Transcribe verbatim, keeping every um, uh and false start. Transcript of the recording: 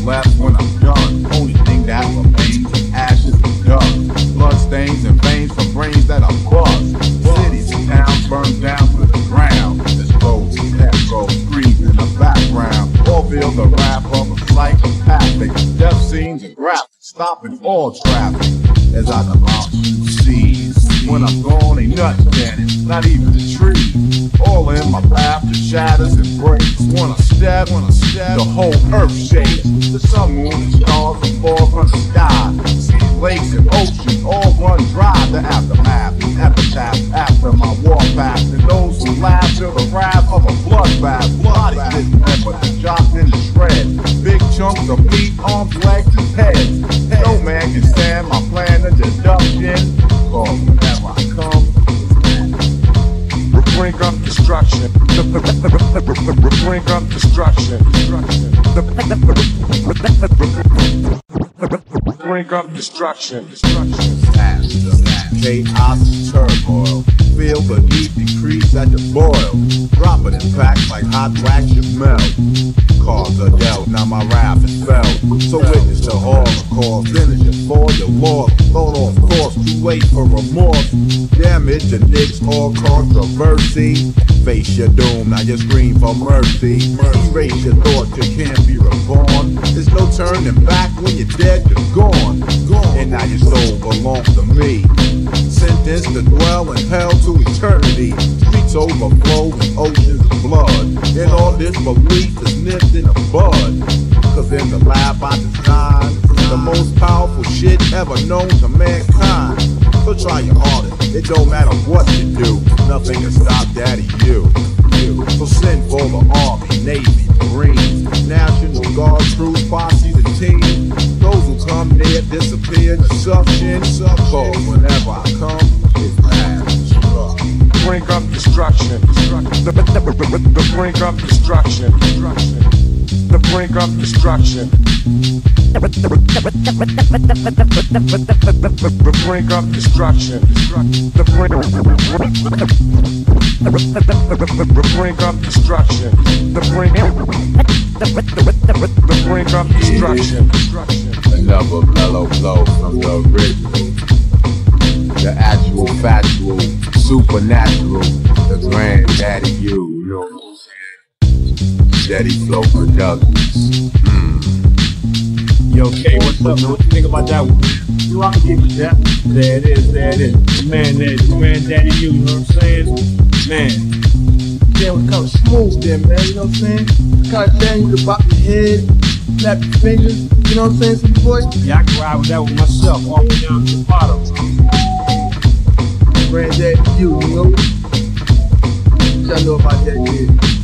left when I'm done. Only thing that remains is ashes and dust. Blood stains and veins from brains that are bust. Cities and towns burned down to the ground. There's roads and roads screams in the background. All feel the wrath of a psychopathic. Death scenes and graphics stopping all traffic. As I demolish the seas. When I'm gone, ain't nothing standing, not even the trees. All in my path, the shatters and breaks. Wanna step, wanna step, the whole earth shakes. The sun, moon, and stars that fall from the sky. Seas, lakes, and oceans all run dry. The aftermath, epitaph after my warpath. And those who laugh to the wrath of a bloodbath. Bodies dismembered, chopped into shreds. Big chunks of meat, arms, legs, and heads. No man can stand my plan of deduction. Cause whenever I come, bring up destruction. Bring up destruction. Bring up destruction. Chaos and turmoil. Feel the heat decrease at the boil. Drop it in packs like hot wax you melt. Cause are dealt, now my wrath is felt. So witness the holocaust. Then as you fall, you're lost. Thrown off course, too late for remorse. Damage and nix all controversy. Face your doom, now you scream for mercy. Erase your thoughts, you can't be reborn. There's no turning back when you're dead, you're gone. Gone. And now your soul belongs to me. Sentenced to dwell in hell to eternity. Streets overflow with oceans of blood. And all this belief is nipped in the bud. Cause in the lab I designed the most powerful shit ever known to mankind. So try your hardest, it don't matter what you do. Nothing can stop Daddy you. you. So send for the Army, Navy, Marines, National Guard, troops, posses, and teams. Those who come near disappear in suction. Cause whenever I come, it's bad. Bring up destruction. Bring up destruction. The bring up destruction. Bring up destruction. The bring bring up destruction. The bring the bring up destruction. Another mellow flow from the original. The actual, factual, supernatural. The granddaddy you, you know what I'm saying? Steady Flow Productions. Mm. Yo, K, what's up, man? What you think about that one? You know, I can give you that. There it is, there it is. The man there, the granddaddy you, you know what I'm saying? Man. Yeah, it was kind of smooth there, man, you know what I'm saying? Kind of telling you to bop your head, clap your fingers, you know what I'm saying, some boy? Yeah, I can ride with that with myself, all the way down to the bottom. Granddaddy you, you know? What y'all know about that kid?